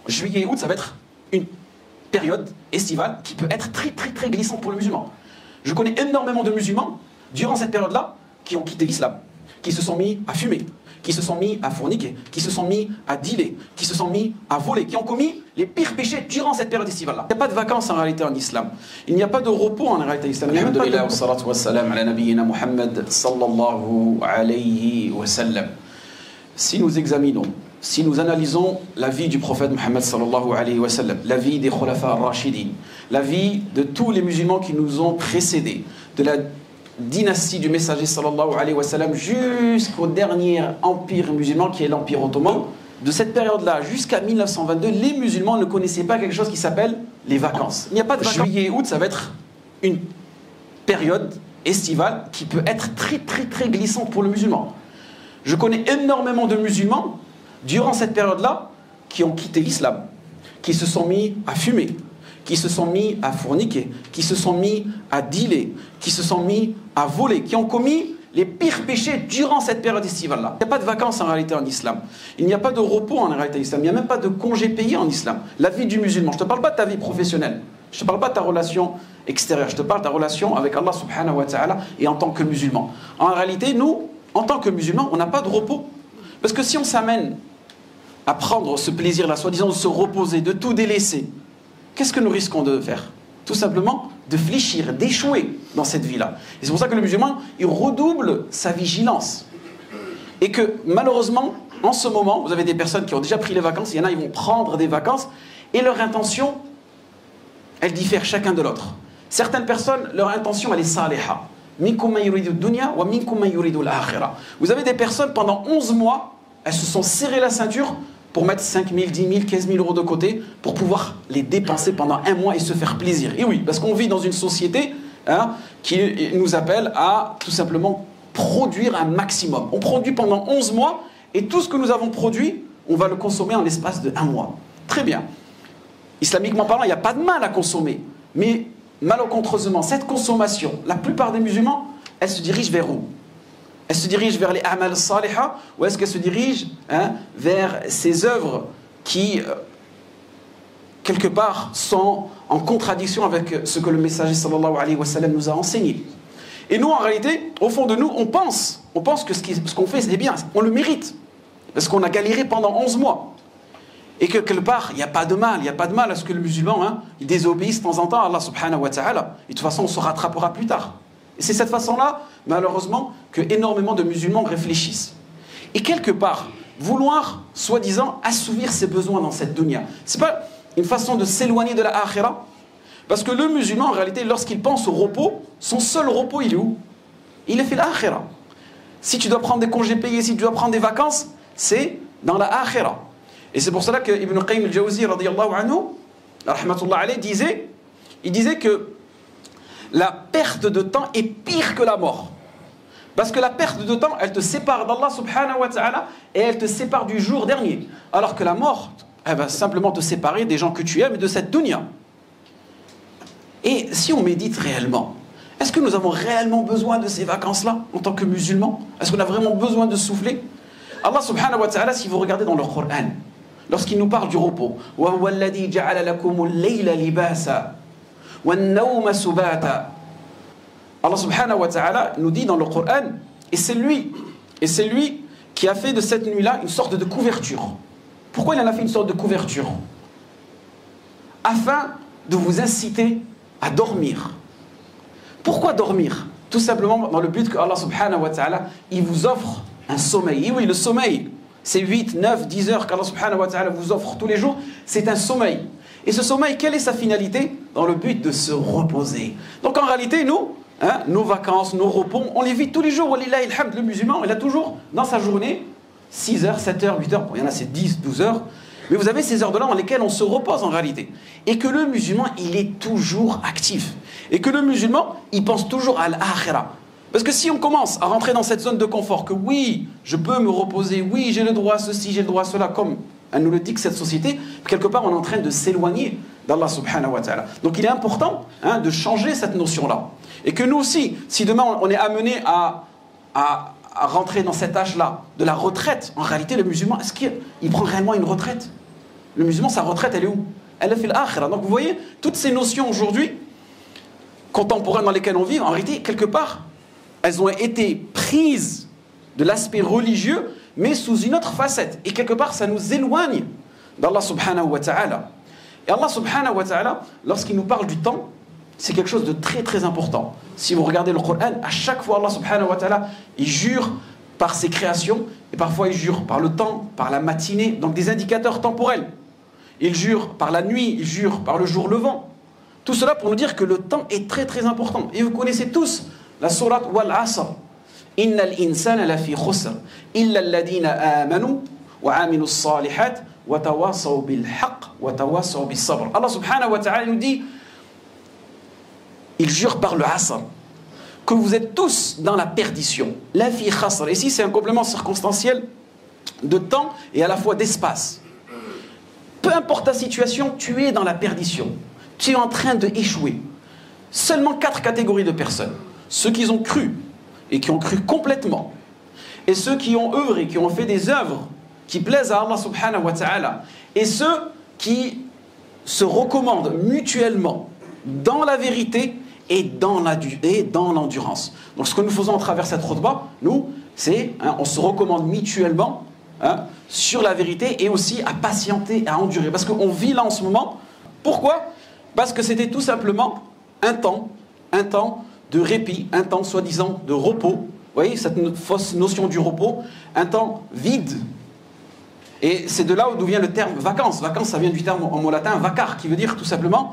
juillet et août, ça va être une période estivale qui peut être très glissante pour le musulman. Je connais énormément de musulmans, durant cette période-là, qui ont quitté l'islam, qui se sont mis à fumer, qui se sont mis à forniquer, qui se sont mis à dealer, qui se sont mis à voler, qui ont commis les pires péchés durant cette période estivale-là. Il n'y a pas de vacances en réalité en islam. Il n'y a pas de repos en réalité en islam. Alhamdulillah wa salatu wa salam ala nabiyyina Muhammad sallallahu alayhi wa sallam. Si nous examinons, si nous analysons la vie du prophète Muhammad sallallahu alayhi wa sallam, la vie des khulafa ar-rashidin, la vie de tous les musulmans qui nous ont précédés, de la dynastie du messager sallallahu alayhi wa sallam jusqu'au dernier empire musulman qui est l'empire ottoman, de cette période-là jusqu'à 1922, les musulmans ne connaissaient pas quelque chose qui s'appelle les vacances. Il n'y a pas de vacances. Juillet et août, ça va être une période estivale qui peut être très glissante pour le musulman. Je connais énormément de musulmans durant cette période-là qui ont quitté l'islam, qui se sont mis à fumer, qui se sont mis à fourniquer, qui se sont mis à dealer, qui se sont mis à voler, qui ont commis les pires péchés durant cette période estivale-là. Il n'y a pas de vacances en réalité en islam. Il n'y a pas de repos en réalité en islam. Il n'y a même pas de congé payé en islam. La vie du musulman, je ne te parle pas de ta vie professionnelle. Je ne te parle pas de ta relation extérieure. Je te parle de ta relation avec Allah subhanahu wa ta'ala et en tant que musulman. En réalité, nous, en tant que musulmans, on n'a pas de repos. Parce que si on s'amène à prendre ce plaisir-là, soi-disant de se reposer, de tout délaisser, qu'est-ce que nous risquons de faire? Tout simplement de fléchir, d'échouer dans cette vie-là. Et c'est pour ça que le musulman, il redouble sa vigilance. Et que malheureusement, en ce moment, vous avez des personnes qui ont déjà pris les vacances, il y en a, ils vont prendre des vacances, et leur intention, elle diffère chacun de l'autre. Certaines personnes, leur intention, elle est saliha. Minkum man yuridu dunya wa minkum man yuridu al-akhirah. Vous avez des personnes, pendant 11 mois, elles se sont serrées la ceinture pour mettre 5 000, 10 000, 15 000 euros de côté pour pouvoir les dépenser pendant un mois et se faire plaisir. Et oui, parce qu'on vit dans une société qui nous appelle à tout simplement produire un maximum. On produit pendant 11 mois et tout ce que nous avons produit, on va le consommer en l'espace de 1 mois. Très bien. Islamiquement parlant, il n'y a pas de mal à consommer. Mais malencontreusement, cette consommation, la plupart des musulmans, elle se dirige vers où? Elle se dirige vers les amal saliha ou est-ce qu'elle se dirige vers ces œuvres qui, quelque part, sont en contradiction avec ce que le messager sallallahu alayhi wa sallam nous a enseigné? Et nous, en réalité, au fond de nous, on pense que ce qu'on fait, c'est bien, on le mérite. Parce qu'on a galéré pendant 11 mois. Et que quelque part, il n'y a pas de mal, à ce que le musulman, il désobéisse de temps en temps à Allah subhanahu wa ta'ala. Et de toute façon, on se rattrapera plus tard. Et c'est cette façon-là, malheureusement, que énormément de musulmans réfléchissent. Et quelque part, vouloir, soi-disant, assouvir ses besoins dans cette dunya, c'est pas une façon de s'éloigner de la akhira. Parce que le musulman, en réalité, lorsqu'il pense au repos, son seul repos, il est où? Il est fait l'akhira. Si tu dois prendre des congés payés, si tu dois prendre des vacances, c'est dans la akhira. Et c'est pour cela que Ibn Qayyim al-Jawzi, radiyallahu anhu, rahmatullah alayhi, disait que la perte de temps est pire que la mort. Parce que la perte de temps, elle te sépare d'Allah subhanahu wa ta'ala et elle te sépare du jour dernier. Alors que la mort, elle va simplement te séparer des gens que tu aimes et de cette dunya. Et si on médite réellement, est-ce que nous avons réellement besoin de ces vacances-là en tant que musulmans? Est-ce qu'on a vraiment besoin de souffler? Allah subhanahu wa ta'ala, si vous regardez dans le Coran, lorsqu'il nous parle du repos, Allah subhanahu wa ta'ala nous dit dans le Coran, et c'est lui qui a fait de cette nuit-là une sorte de couverture. Pourquoi il en a fait une sorte de couverture? Afin de vous inciter à dormir. Pourquoi dormir? Tout simplement dans le but que Allah subhanahu wa ta'ala, il vous offre un sommeil. Et oui, le sommeil, c'est 8, 9, 10 heures qu'Allah subhanahu wa ta'ala vous offre tous les jours, c'est un sommeil. Et ce sommeil, quelle est sa finalité? Dans le but de se reposer. Donc en réalité, nous, nos vacances, nos repos, on les vit tous les jours. Walillahi alhamd, le musulman, il a toujours dans sa journée 6 heures, 7 heures, 8 heures. Bon, il y en a c'est 10, 12 heures. Mais vous avez ces heures-là dans lesquelles on se repose en réalité. Et que le musulman, il est toujours actif. Et que le musulman, il pense toujours à l'akhira. Parce que si on commence à rentrer dans cette zone de confort, que oui, je peux me reposer, oui, j'ai le droit à ceci, j'ai le droit à cela, comme elle nous le dit que cette société, quelque part, on est en train de s'éloigner d'Allah subhanahu wa ta'ala. Donc il est important de changer cette notion-là. Et que nous aussi, si demain on est amené à rentrer dans cet âge-là de la retraite, en réalité, le musulman, est-ce qu'il prend réellement une retraite? Le musulman, sa retraite, elle est où? Elle est fait l'akhira. Donc vous voyez, toutes ces notions aujourd'hui, contemporaines dans lesquelles on vit, en réalité, quelque part, elles ont été prises de l'aspect religieux, mais sous une autre facette. Et quelque part, ça nous éloigne d'Allah subhanahu wa ta'ala. Et Allah subhanahu wa ta'ala, lorsqu'il nous parle du temps, c'est quelque chose de très très important. Si vous regardez le Coran, à chaque fois Allah subhanahu wa ta'ala, il jure par ses créations, et parfois il jure par le temps, par la matinée, donc des indicateurs temporels. Il jure par la nuit, il jure par le jour levant. Tout cela pour nous dire que le temps est très très important. Et vous connaissez tous la sourate Wal Asr. Innal insana lafi khusr illa alladhina amanu wa amilus salihat wa tawasaw bil haqq wa tawasaw bis sabr. Allah subhanahu wa ta'ala nous dit, il jure par le Asr, que vous êtes tous dans la perdition. Lafi khasr. Ici c'est un complément circonstanciel de temps et à la fois d'espace. Peu importe ta situation, tu es dans la perdition. Tu es en train d'échouer. Seulement 4 catégories de personnes. Ceux qui ont cru, et qui ont cru complètement. Et ceux qui ont œuvré, qui ont fait des œuvres qui plaisent à Allah subhanahu wa ta'ala. Et ceux qui se recommandent mutuellement dans la vérité et dans l'endurance. Donc ce que nous faisons à travers cette khutbah, nous, c'est, on se recommande mutuellement sur la vérité et aussi à patienter, à endurer. Parce qu'on vit là en ce moment. Pourquoi? Parce que c'était tout simplement un temps de répit, un temps soi-disant de repos. Vous voyez, cette fausse notion du repos, un temps vide. Et c'est de là d'où vient le terme vacances. Vacances, ça vient du terme en mot latin vacar, qui veut dire tout simplement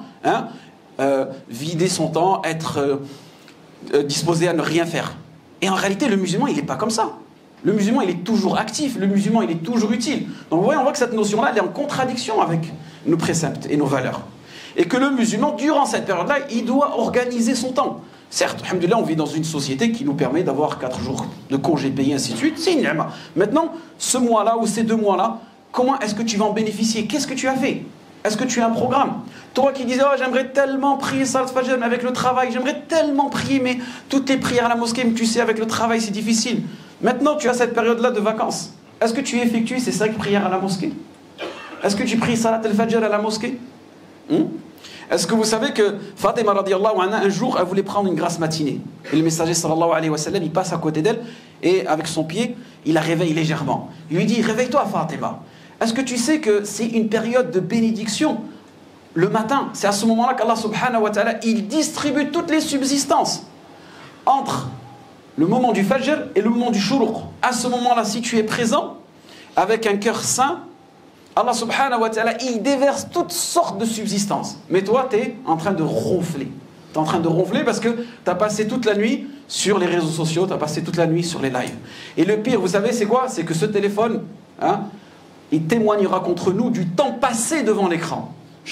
vider son temps, être disposé à ne rien faire. Et en réalité, le musulman, il n'est pas comme ça. Le musulman, il est toujours actif, le musulman, il est toujours utile. Donc vous voyez, on voit que cette notion-là, elle est en contradiction avec nos préceptes et nos valeurs. Et que le musulman, durant cette période-là, il doit organiser son temps. Certes, alhamdoulilah, on vit dans une société qui nous permet d'avoir 4 jours de congés payés, ainsi de suite. C'est une ni'ma. Maintenant, ce mois-là ou ces 2 mois-là, comment est-ce que tu vas en bénéficier? Qu'est-ce que tu as fait? Est-ce que tu as un programme? Toi qui disais, oh, j'aimerais tellement prier Salat Fajr avec le travail, j'aimerais tellement prier, mais toutes les prières à la mosquée, mais tu sais, avec le travail, c'est difficile. Maintenant, tu as cette période-là de vacances. Est-ce que tu effectues ces 5 prières à la mosquée? Est-ce que tu pries Salat al-Fajr à la mosquée? Est-ce que vous savez que Fatima radiallahu anha, un jour, elle voulait prendre une grasse matinée. Et le messager sallallahu alayhi wa sallam, il passe à côté d'elle et avec son pied, il la réveille légèrement. Il lui dit, réveille-toi Fatima. Est-ce que tu sais que c'est une période de bénédiction? Le matin, c'est à ce moment-là qu'Allah subhanahu wa ta'ala, il distribue toutes les subsistances entre le moment du Fajr et le moment du Shuruq. À ce moment-là, si tu es présent, avec un cœur sain, Allah subhanahu wa ta'ala, il déverse toutes sortes de subsistances. Mais toi, tu es en train de ronfler. Tu es en train de ronfler parce que tu as passé toute la nuit sur les réseaux sociaux, tu as passé toute la nuit sur les lives. Et le pire, vous savez, c'est quoi? C'est que ce téléphone, il témoignera contre nous du temps passé devant l'écran.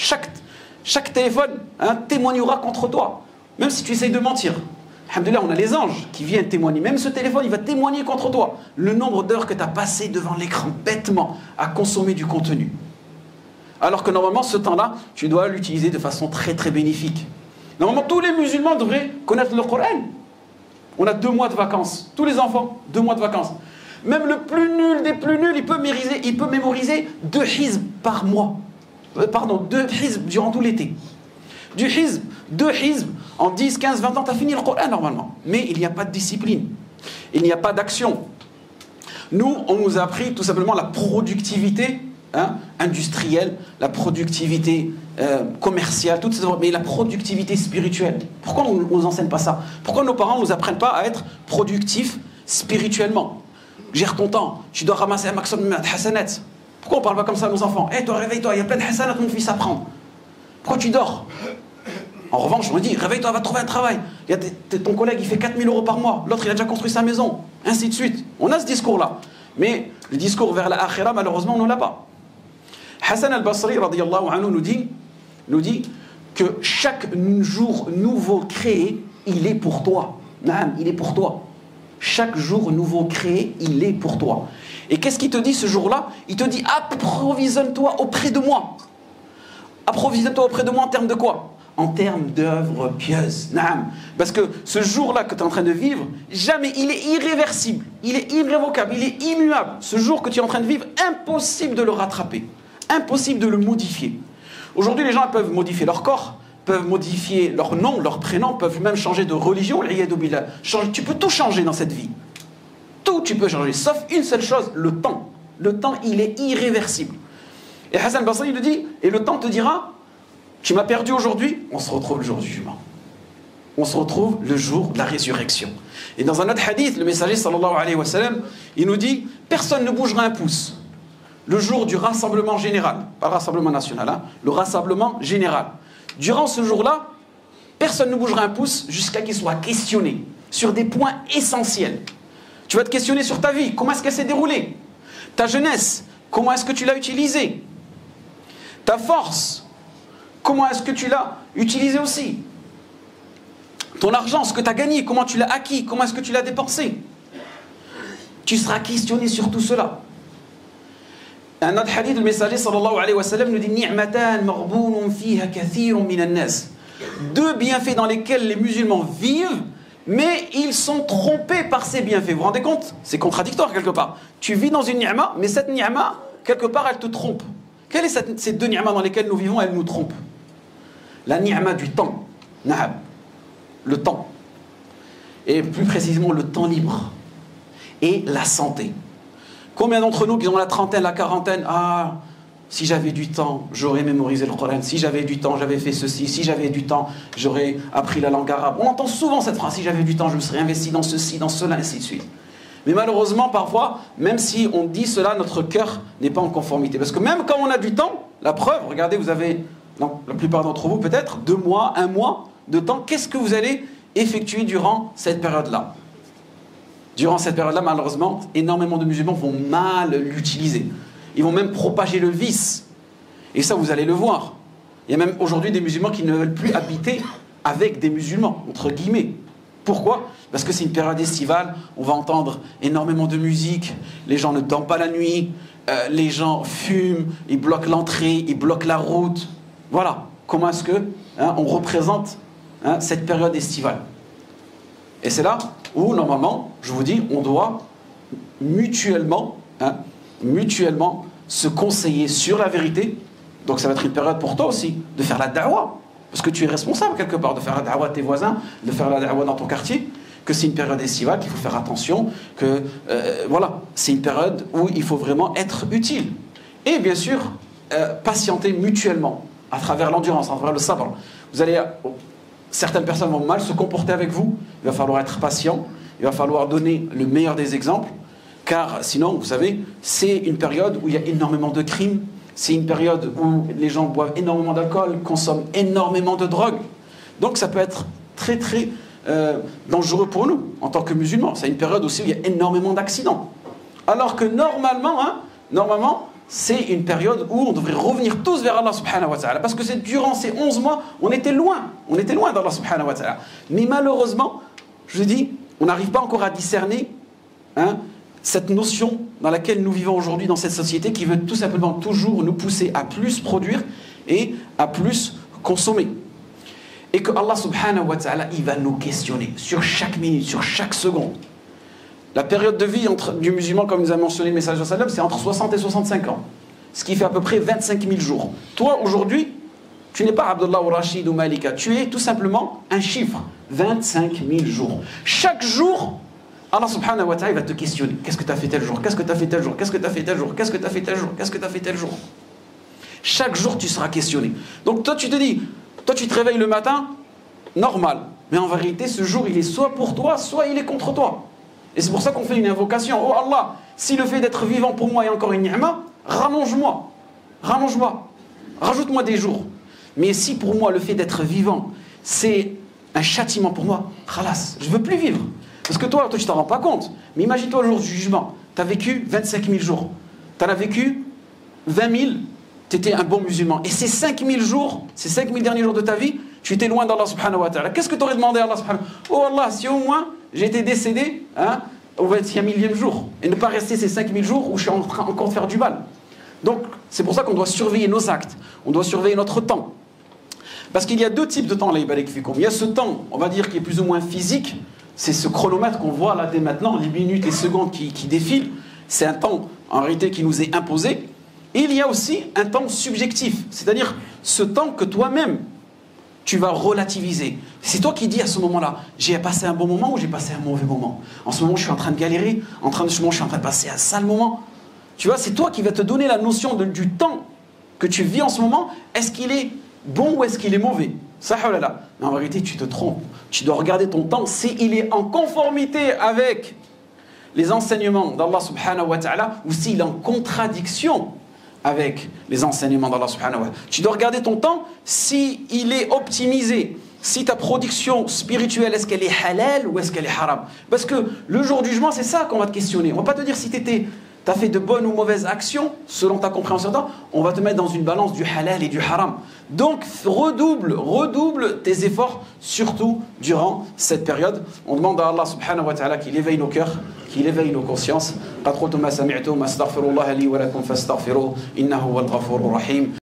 Chaque téléphone témoignera contre toi. Même si tu essayes de mentir. Alhamdoulilah, on a les anges qui viennent témoigner. Même ce téléphone, il va témoigner contre toi. Le nombre d'heures que tu as passé devant l'écran, bêtement, à consommer du contenu. Alors que normalement, ce temps-là, tu dois l'utiliser de façon très très bénéfique. Normalement, tous les musulmans devraient connaître le Coran. On a 2 mois de vacances. Tous les enfants, 2 mois de vacances. Même le plus nul des plus nuls, il peut mémoriser 2 hizb par mois. 2 hizb durant tout l'été. Du hizb, 2 hizb, en 10, 15, 20 ans, tu as fini le Coran normalement. Mais il n'y a pas de discipline. Il n'y a pas d'action. Nous, on nous a appris tout simplement la productivité industrielle, la productivité commerciale, mais la productivité spirituelle. Pourquoi on ne nous enseigne pas ça? Pourquoi nos parents ne nous apprennent pas à être productifs spirituellement? Gère ton temps, tu dois ramasser un maximum de hasanat. Pourquoi on ne parle pas comme ça à nos enfants? Toi, réveille-toi, il y a plein de hasanat, mon fils, à prendre. Pourquoi tu dors? En revanche, on me dit, réveille-toi, va trouver un travail. Il y a ton collègue, il fait 4 000 € par mois. L'autre, il a déjà construit sa maison. Ainsi de suite. On a ce discours-là. Mais le discours vers la akhira, malheureusement, on ne l'a pas. Hassan al-Basri, radiyallahu anhu, nous dit que chaque jour nouveau créé, il est pour toi. Naam, il est pour toi. Chaque jour nouveau créé, il est pour toi. Et qu'est-ce qu'il te dit ce jour-là? Il te dit, approvisionne-toi auprès de moi. Approvisionne-toi auprès de moi en termes de quoi? En termes d'œuvres pieuses. Naam. Parce que ce jour-là que tu es en train de vivre, jamais, il est irréversible, il est irrévocable, il est immuable. Ce jour que tu es en train de vivre, impossible de le rattraper. Impossible de le modifier. Aujourd'hui, les gens peuvent modifier leur corps, peuvent modifier leur nom, leur prénom, peuvent même changer de religion. Tu peux tout changer dans cette vie. Tout tu peux changer, sauf une seule chose, le temps. Le temps, il est irréversible. Et Hassan al-Basri il le dit, et le temps te dira, tu m'as perdu aujourd'hui, on se retrouve le jour du jugement. On se retrouve le jour de la résurrection. Et dans un autre hadith, le messager sallallahu alayhi wa sallam, il nous dit, personne ne bougera un pouce. Le jour du rassemblement général, pas le rassemblement national, hein, le rassemblement général. Durant ce jour-là, personne ne bougera un pouce jusqu'à qu'il soit questionné sur des points essentiels. Tu vas te questionner sur ta vie, comment est-ce qu'elle s'est déroulée? Ta jeunesse, comment est-ce que tu l'as utilisée? Ta force, comment est-ce que tu l'as utilisée aussi? Ton argent, ce que tu as gagné, comment tu l'as acquis, comment est-ce que tu l'as dépensé? Tu seras questionné sur tout cela. Un autre hadith, le messager sallallahu alayhi wa sallam nous dit Ni'matan maghbounun fiha kathirun minan nas. Deux bienfaits dans lesquels les musulmans vivent, mais ils sont trompés par ces bienfaits. Vous vous rendez compte? C'est contradictoire quelque part. Tu vis dans une ni'ma, mais cette ni'ma, quelque part, elle te trompe. Quelles sont ces deux ni'mas dans lesquelles nous vivons? Elles nous trompent. La ni'ma du temps. Na'am. Le temps. Et plus précisément, le temps libre. Et la santé. Combien d'entre nous qui ont la trentaine, la quarantaine, ah, si j'avais du temps, j'aurais mémorisé le Coran. Si j'avais du temps, j'avais fait ceci. Si j'avais du temps, j'aurais appris la langue arabe. On entend souvent cette phrase. Si j'avais du temps, je me serais investi dans ceci, dans cela, ainsi de suite. Mais malheureusement, parfois, même si on dit cela, notre cœur n'est pas en conformité. Parce que même quand on a du temps, la preuve, regardez, vous avez, donc, la plupart d'entre vous peut-être, 2 mois, 1 mois de temps. Qu'est-ce que vous allez effectuer durant cette période-là? Durant cette période-là, malheureusement, énormément de musulmans vont mal l'utiliser. Ils vont même propager le vice. Et ça, vous allez le voir. Il y a même aujourd'hui des musulmans qui ne veulent plus habiter avec des musulmans, entre guillemets. Pourquoi? Parce que c'est une période estivale, on va entendre énormément de musique, les gens ne dorment pas la nuit, les gens fument, ils bloquent l'entrée, ils bloquent la route. Voilà, comment est-ce que on représente cette période estivale. Et c'est là où, normalement, je vous dis, on doit mutuellement se conseiller sur la vérité. Donc ça va être une période pour toi aussi de faire la da'wa. Parce que tu es responsable quelque part de faire la da'wa à tes voisins, de faire la da'wa dans ton quartier. Que c'est une période estivale, qu'il faut faire attention. Que voilà, c'est une période où il faut vraiment être utile. Et bien sûr, patienter mutuellement à travers l'endurance, à travers le sabr. Vous allez... Certaines personnes vont mal se comporter avec vous. Il va falloir être patient. Il va falloir donner le meilleur des exemples. Car sinon, vous savez, c'est une période où il y a énormément de crimes. C'est une période où les gens boivent énormément d'alcool, consomment énormément de drogue. Donc ça peut être très très dangereux pour nous, en tant que musulmans. C'est une période aussi où il y a énormément d'accidents. Alors que normalement, c'est une période où on devrait revenir tous vers Allah subhanahu wa ta'ala. Parce que c'est durant ces 11 mois, on était loin d'Allah subhanahu wa ta'ala. Mais malheureusement, je vous dis, on n'arrive pas encore à discerner cette notion dans laquelle nous vivons aujourd'hui dans cette société qui veut tout simplement toujours nous pousser à plus produire et à plus consommer. Et que Allah subhanahu wa ta'ala, il va nous questionner sur chaque minute, sur chaque seconde. La période de vie du musulman, comme nous a mentionné le message de Sallam, c'est entre 60 et 65 ans. Ce qui fait à peu près 25 000 jours. Toi, aujourd'hui, tu n'es pas Abdullah ou Rachid ou Malika. Tu es tout simplement un chiffre. 25 000 jours. Chaque jour, Allah subhanahu wa ta'ala va te questionner. Qu'est-ce que tu as fait tel jour? Qu'est-ce que tu as fait tel jour? Qu'est-ce que tu as fait tel jour? Qu'est-ce que tu as fait tel jour? Qu'est-ce que tu as fait tel jour? Chaque jour, tu seras questionné. Donc toi, tu te dis, toi, tu te réveilles le matin, normal. Mais en vérité, ce jour, il est soit pour toi, soit il est contre toi. Et c'est pour ça qu'on fait une invocation. Oh Allah, si le fait d'être vivant pour moi est encore une ni'ma, rallonge-moi. Rallonge-moi. Rajoute-moi des jours. Mais si pour moi le fait d'être vivant, c'est un châtiment pour moi, khalas, je ne veux plus vivre. Parce que toi tu ne t'en rends pas compte. Mais imagine-toi le jour du jugement. Tu as vécu 25 000 jours. Tu en as vécu 20 000. Tu étais un bon musulman. Et ces 5 000 jours, ces 5 000 derniers jours de ta vie, tu étais loin d'Allah subhanahu wa ta'ala. Qu'est-ce que tu aurais demandé à Allah subhanahu wa ta'ala? Oh Allah, si au moins j'étais décédé au 20e jour. Et ne pas rester ces 5 000 jours où je suis en train encore de faire du mal. Donc, c'est pour ça qu'on doit surveiller nos actes. On doit surveiller notre temps. Parce qu'il y a 2 types de temps, là, il y a ce temps, on va dire, qui est plus ou moins physique. C'est ce chronomètre qu'on voit là dès maintenant, les minutes, les secondes qui défilent. C'est un temps, en réalité, qui nous est imposé. Il y a aussi un temps subjectif, c'est-à-dire ce temps que toi-même, tu vas relativiser. C'est toi qui dis à ce moment-là, j'ai passé un bon moment ou j'ai passé un mauvais moment. En ce moment, je suis en train de galérer, en ce moment, je suis en train de passer un sale moment. Tu vois, c'est toi qui vas te donner la notion du temps que tu vis en ce moment. Est-ce qu'il est bon ou est-ce qu'il est mauvais? Ça, oh là là. Mais en vérité, tu te trompes. Tu dois regarder ton temps s'il est en conformité avec les enseignements d'Allah subhanahu wa ta'ala ou s'il est en contradiction avec les enseignements d'Allah subhanahu wa ta'ala. Tu dois regarder ton temps s'il est optimisé, si ta production spirituelle, est-ce qu'elle est halal ou est-ce qu'elle est haram. Parce que le jour du jugement, c'est ça qu'on va te questionner. On ne va pas te dire si tu as fait de bonnes ou mauvaises actions, selon ta compréhension de temps, on va te mettre dans une balance du halal et du haram. Donc redouble tes efforts, surtout durant cette période. On demande à Allah subhanahu wa ta'ala qu'il éveille nos cœurs, qu'il éveille nos consciences. قد قلت ما سمعتم أستغفر الله لي ولكم فاستغفروه إنه هو الغفور الرحيم.